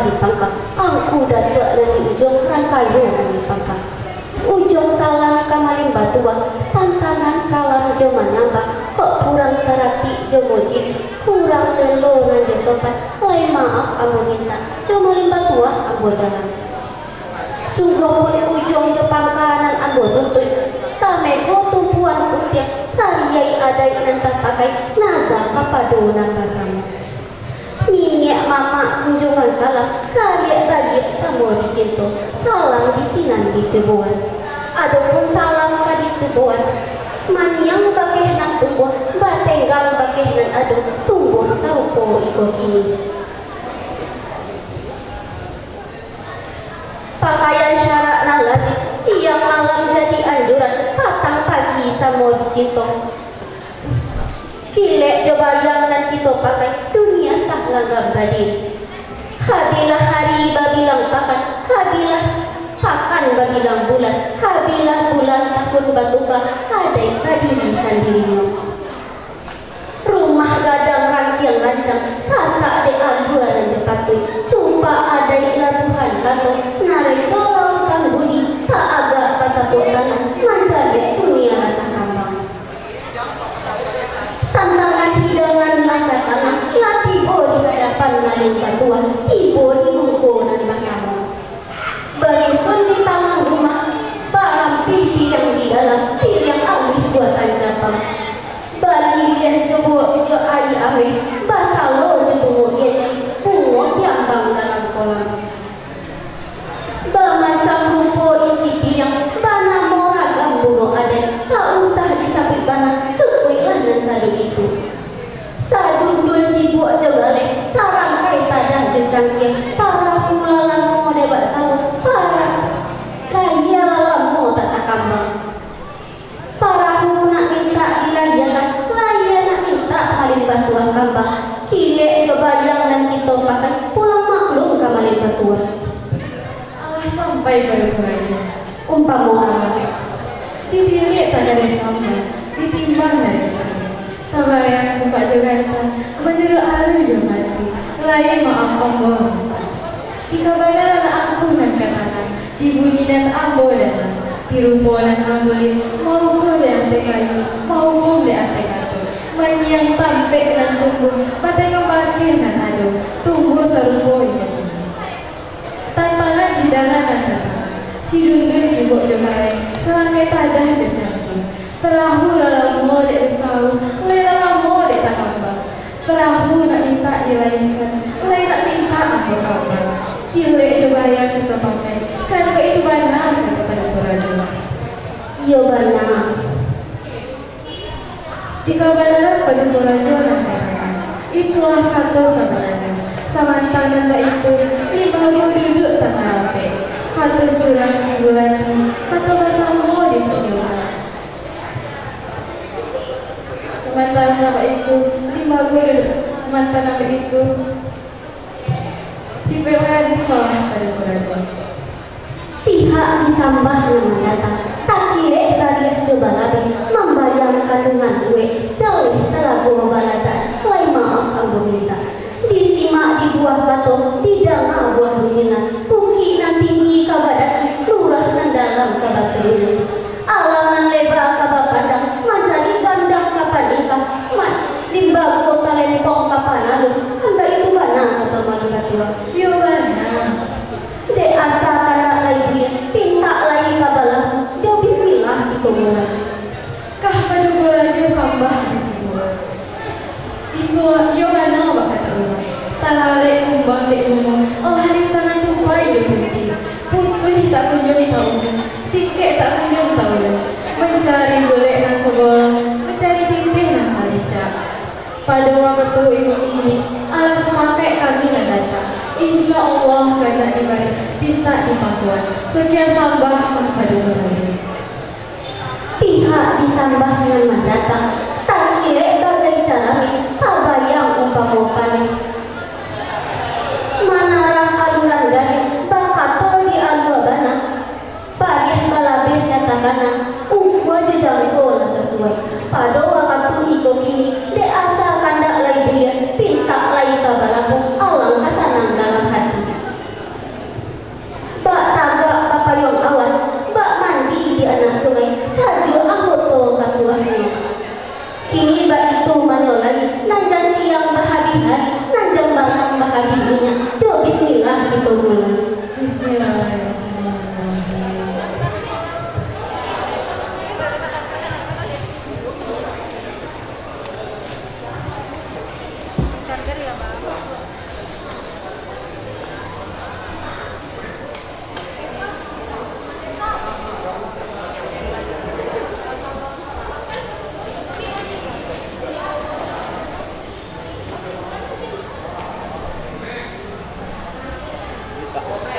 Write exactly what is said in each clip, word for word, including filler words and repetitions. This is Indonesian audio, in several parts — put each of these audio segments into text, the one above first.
di pangkak angku datuk dari ujung rangkayu di pangkak ujung salam kamaling batua tantangan salam jo manambah kok kurang terati jo moji kurang lelo nan jo sopan lain maaf ambo minta jo maling batua ambo jalan sungguh pun ujung jo pangkanan ambo tuntut same ko tumpuan utiak sariyai adai nantah pakai naza papado nambah sama minyak mama kunjungan salam kaliak bagi semua dicinto salam disinan di tubuhan adapun salam ka di tubuhan maniang bakeh nang tumbuh batenggang bakeh nan ado tumbuh saupo iko kini pakaian syarak nan lazim siang malam jadi anjuran patang pagi semua dicinto kilek coba yang nan kita pakai dunia sah langgam tadi habilah hari babilang pakan habilah pakan babilang bulan habilah bulan tahun batuka adai kadiri sendirinya rumah gadang rantiang rancang sasak de ambuan dan jepatui coba adai labuhan kato narai colau kan budi tak agak patah tangan mencari dunia rata kambang tantangan hidangan langkah tangan lah tibo di hadapan maling batuan tibo di mungkunan bersama bersusun di tangan rumah balam pipi yang di dalam pipi yang awis buatan Jepang bali dia coba video ayi awis basalo coba ini bungo tiambang dalam kolam bermacam rupa isi bidang bana moragam bungo ada tak usah disapit bana cukui dan sadu itu sadu dua cibuk jogale sarang kai tadah jecangkir para pulalan mo debak sawo para laya lamu tak takambang para hu nak minta dilayakan laya nak minta paling batuan kambang kilek kebayang dan kita pakai pulang maklum kamalin batuan Allah sampai pada kurangnya umpama Allah ditilik tak dari sampai ditimbang dari kabayang sumpah Jakarta menurut halu jo mati lain maaf ambo di kabayang aku dan katakan di bunyi dan ambo dan di rupo dan amboli mau hukum di ante kayu mau hukum di ante katu menyiang tampek dan tumbuh patai kembangkin dan adu tumbuh serupo ini tantangan hidangan dan kata cidundun cibuk jokai selangkai tadah jejangki perahu dalam mo dek usau lay dalam mo dek takambang perahu nak minta dilainkan lay nak minta aku kabar kilek coba yang kita pakai kan ke itu benar kata pada perahu iyo benar di kabaran pada perahu nanti itulah kata sebenarnya samantang dan itu lima duduk tanah ape kata surang di bulan kata bahasa mo di penjualan mantan apa itu lima gue mantan apa itu si pelan di bawah dari peraduan pihak disambah nama datang tak kira kalian coba lagi membayang kandungan gue jauh telah gue balatan lain maaf aku minta disimak di buah batu di dalam buah bimbingan bukit nan tinggi kabadan lurah nan dalam kabat teruni alangan lebar kabar pandang mencari gandang kapan nikah mat limba kota lempong kapan lalu anda itu mana kata malu batua yo mana de asa kana lagi pinta lagi kabalah jo bismillah itu mulai kah pada raja sambah itu yo mana kata orang talale kumbang de umum Allah di tangan tupai yo begini putih tak kunjung tahu sikek tak kunjung tahu mencari golek nan segolong mencari pimpin nan salica pada waktu itu ini alas memakai kami nan datang insya Allah kata ibadah cinta di Pakuan sekian sambah pada orang pihak disambah dengan mendatang tak kira bagai caranya tak bayang umpama panik manarah aluran garing bakatol di alwabana bagian balabeh nyatagana ukwa jejangko sesuai pada waktu itu kini de asa kandak lagi dia pinta lagi kabalaku alang kasanang dalam hati Coba bismillah kita mulai. Bismillahirrahmanirrahim. Pak.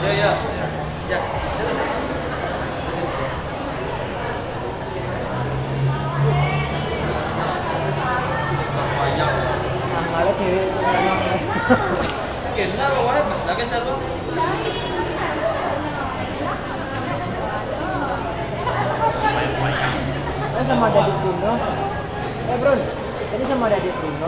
Ya ya. Ya. Ada cewek Kena bawahnya besar kan Sarwa? Ini sama Daddy Bruno. Eh Bro, tadi sama Daddy Bruno.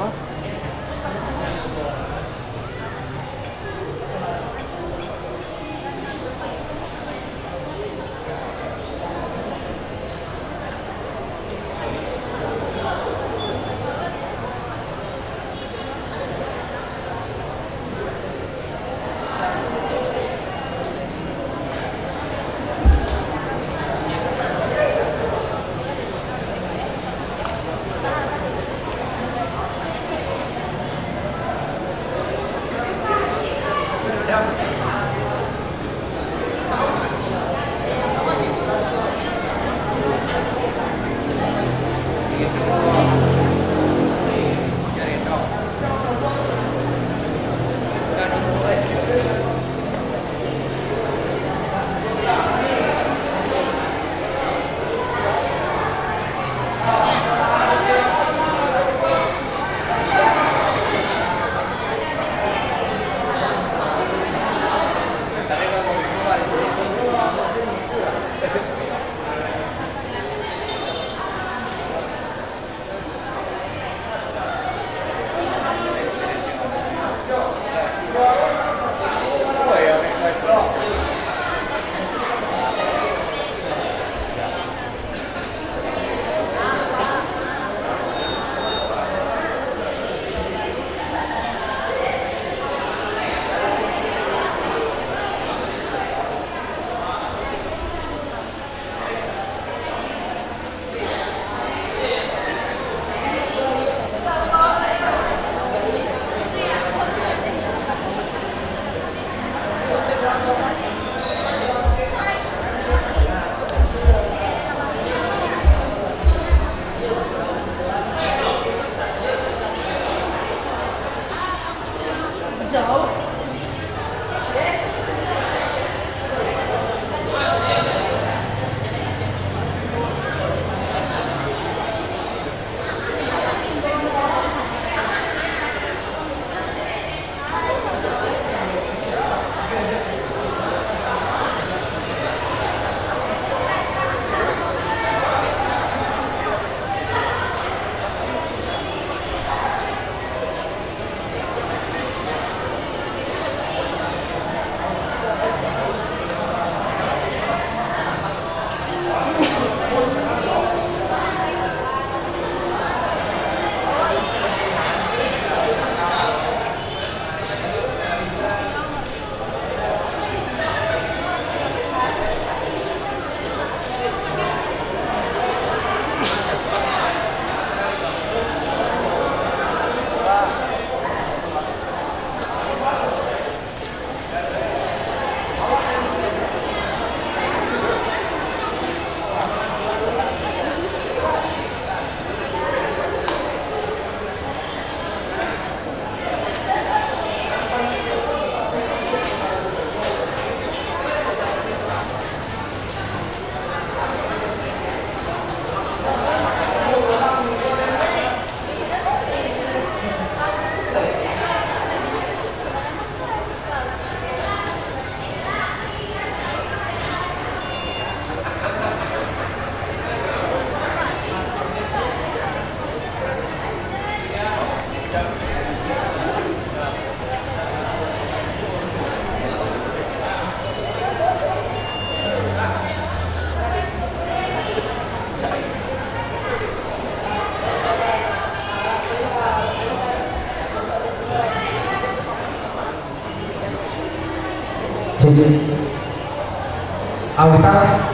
Auta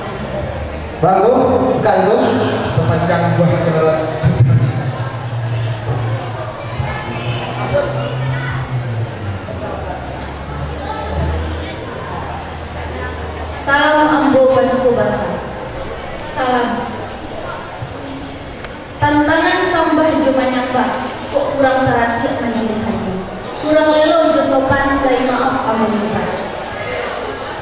Baru, bukan itu sepanjang buah kenalan. Salam ambo batu basa. Salam. Tantangan sambah cuma nyambah, kok kurang terakhir menyambut hati. Kurang lelo jo sopan, lai maaf kamu minta.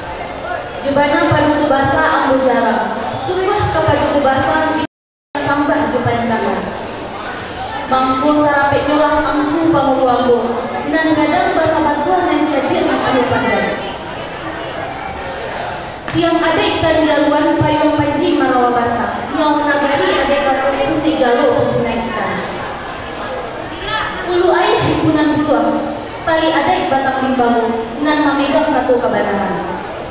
Jubana paduku basa ambo jarang, sumpah ke paduku basa di sambak jupan tangan. Mangku sarapik nulah angku pamuku ambo, nan gadang basa batuan yang jadi ambo pandai. Tiang adik sandaluan payung panji marawa basa, nyau nagari adik batu kusi galo untuk naikkan. Ulu air himpunan butuh, tali adik batang limbamu, nan memegang katu kebenaran.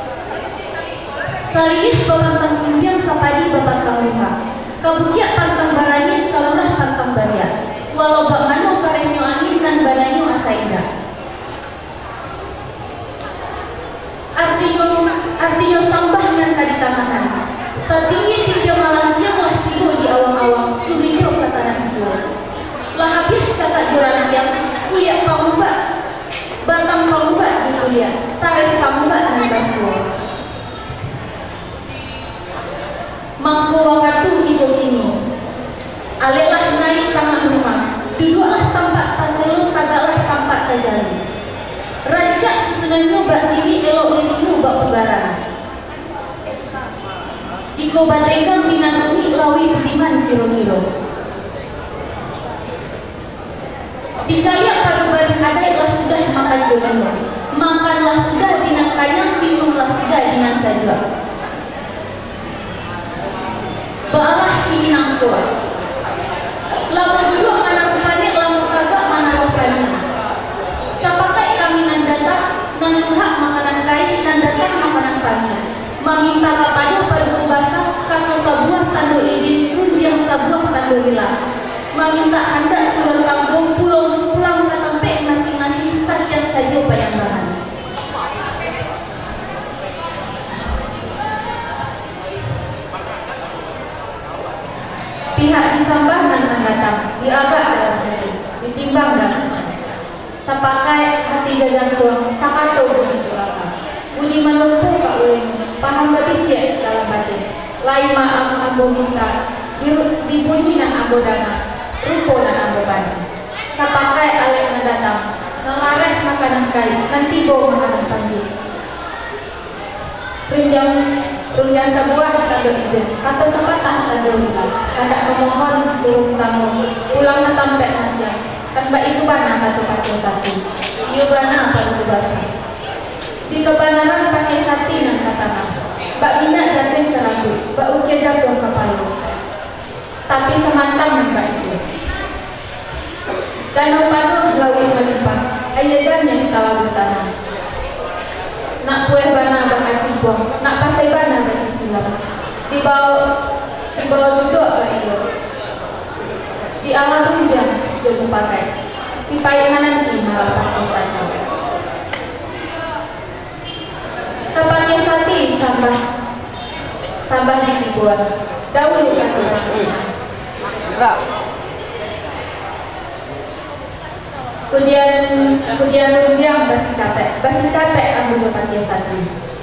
Salih pemantang sumbiang sapadi bapak kamuha, kabukiak pantang barani kalurah pantang baria, walau bak mano karenyo angin dan bananyo asaida. Artinya, artinya sambah nan kaditanganan, setinggi tinggi malam lah tigo di awang-awang, sumingro katanan jual. Lah habis catat juran yang kuliah pamubak, batang pamubak di kuliah, tarik pamubak dan basuh. Mangku wakatu ibu-ibu alelah naik tangan rumah, duduklah tampak taseluk tagalah tampak tajali. Rancak susunanmu bak sini elok lilimu bak pegaran. Jiko bategang dinanumi lawi budiman kiro-kiro. Dicaliak padu baring adai lah sudah makan jodohnya, makanlah sudah dinan kanyang, minumlah sudah dinan saja. Baalah ini nangkuat. Lalu duduk mana rupanya, lalu kagak mana rupanya. Sapakai kami nan datang, nan luhak makanan kain, nan datang makanan kami. Meminta kapadu paduku basah, kata sabuah tandu izin, rundiang sabuah tandu hilang. Meminta anda turun kampung, pulang pulang ke tempat masing-masing sakian saja Payandaran. Pihak disambah dan mendatang, diagak dalam hati, ditimbang dalam hati. Sapakai hati jajan tuang, sakato budi celaka. Budi melumpuh kak uleng, paham babisya dalam batin. Lai maaf ambo minta, dibunyi nan ambo dana, rupo nan ambo bani. Sapakai alek mendatang, ngelareh makanan kai, nanti bawa makanan panji. Runjang Runjang sebuah tanda izin atau sepatah tanda hilang. Kada memohon turun tamu pulang ke tempat nasiang. Kan mbak itu bana batu pakai satu. Iyo bana pakai basa. Di kebenaran pakai sati dan katana. Mbak minyak jatuh ke rambut, mbak ukia jatuh ke palu. Tapi semantang mbak itu. Danau palu lawi melimpah. Ayajan yang kalau tanah. Nak kue bana bakasi buang, nak pasai bana bakasi silam. Di bawah, di bawah duduk ke iyo. Di alam runjang jauh pakai. Si payah nanti malah pakai saja. Kapaknya sati sambah, sambah dibuat. Dahulu kan rasanya. Kemudian kemudian runjang basi capek, basi capek ambil jawaban dia satu.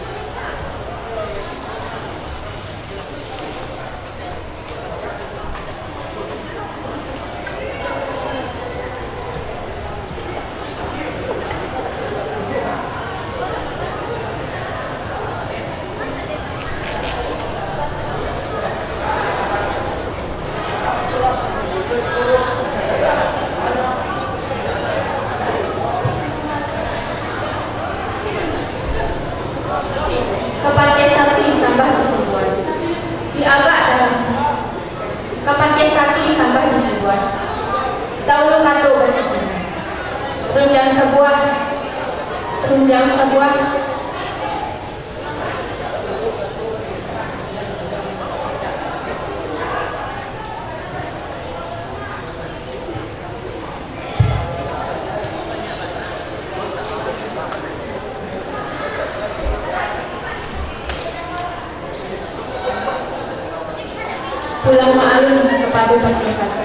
Pulang ma'alun kepada masyarakat.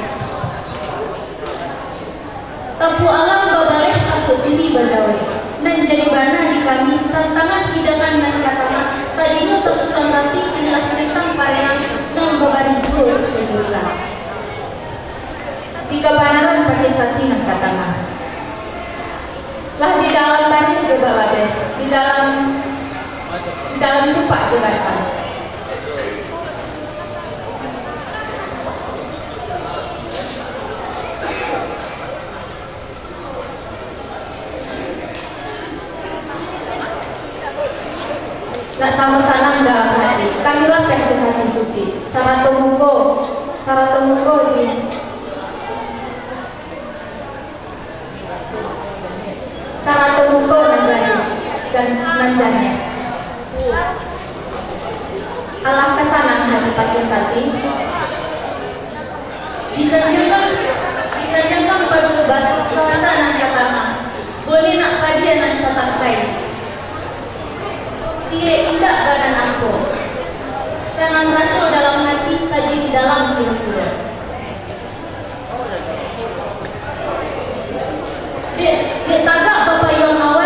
Tepu alam babaleh aku sini berdawai. Dan jadi bana di kami tantangan hidangan dan katakan tadinya tersusun rati inilah cerita pareang dan babari jus kejulan. Di kebenaran pakai sati dan katakan. Lah di dalam bani coba lah deh. Di dalam dalam cepat jelasan. Nak sama sanang dalam hati, kamilah yang hati suci. Sarato muko, sarato muko di sarato muko nanjani, nanjani. Allah kesanang hati pakai sati. Bisa jangan, bisa jangan baru ngebahas kesanang kata. Boleh nak kajian nak satakai. Cie indah badan aku, sanang rasul dalam hati saja di dalam jiwa. Dia, dia tagak bapa yang awal.